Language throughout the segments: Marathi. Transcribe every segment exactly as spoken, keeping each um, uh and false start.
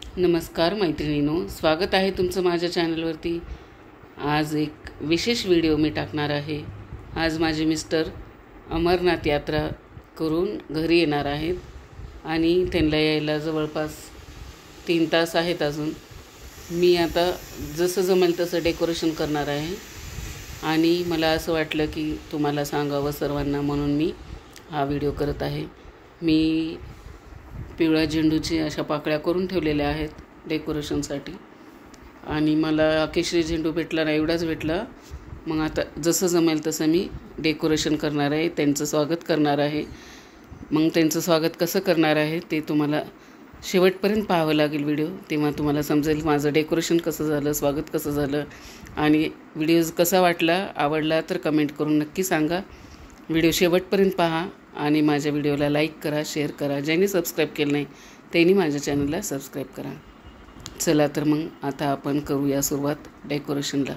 नमस्कार मैत्रिणींनो, स्वागत आहे तुमचं माझ्या चॅनलवरती। आज एक विशेष व्हिडिओ मी टाकणार आहे। आज माझे मिस्टर अमरनाथ यात्रा करून घरी येणार आहेत आणि त्यांना यायला जवळपास तीन तास आहेत अजून। मी आता जसं जमेल तसं डेकोरेशन करणार आहे आणि मला असं वाटलं की तुम्हाला सांगावं सर्वांना, म्हणून मी हा व्हिडिओ करत आहे। मी पिवळ्या झेंडूची अशा पाकळ्या करून ठेवलेल्या आहेत डेकोरेशनसाठी आणि मला केशरी झेंडू भेटला नाही, एवढाच भेटला। मग आता जसं जमेल तसं मी डेकोरेशन करणार आहे, त्यांचं स्वागत करणार आहे। मग त्यांचं स्वागत कसं करणार आहे ते तुम्हाला शेवटपर्यंत पाहावं लागेल व्हिडिओ, तेव्हा तुम्हाला समजेल माझं डेकोरेशन कसं झालं, स्वागत कसं झालं। आणि व्हिडिओ कसा वाटला, आवडला तर कमेंट करून नक्की सांगा। व्हिडिओ शेवटपर्यंत पहा आणि माझ्या व्हिडिओला लाईक करा, शेअर करा। ज्यांनी सबस्क्राईब केलं नाही त्यांनी माझ्या चॅनलला सबस्क्राईब करा। चला तर मग आता आपण करूया सुरुवात डेकोरेशनला।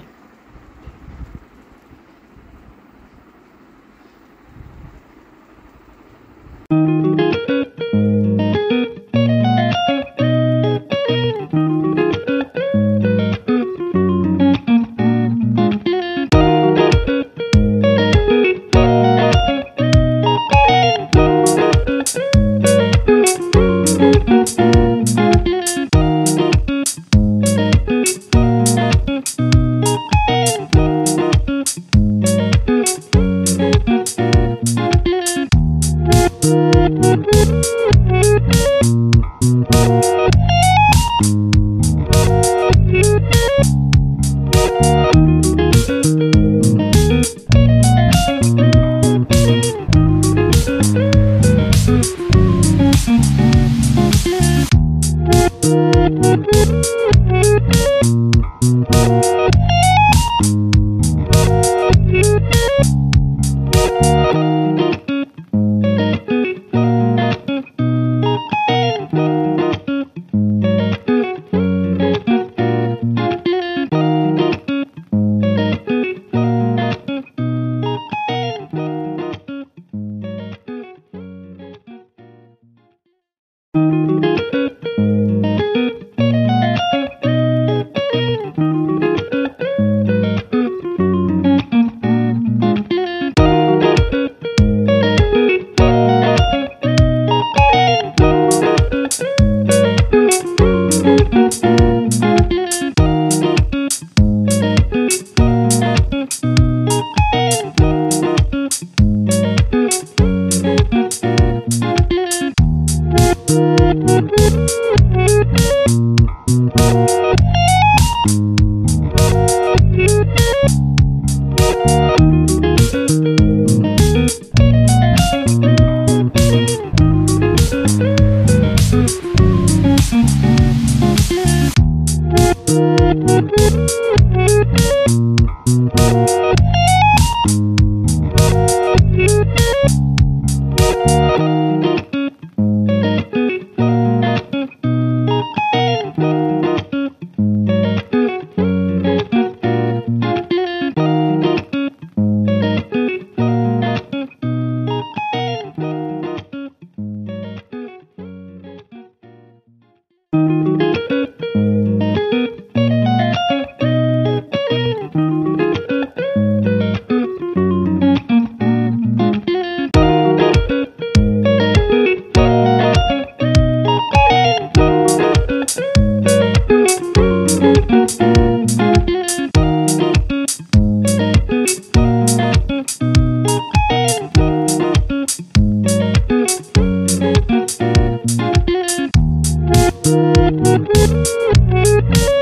Thank you.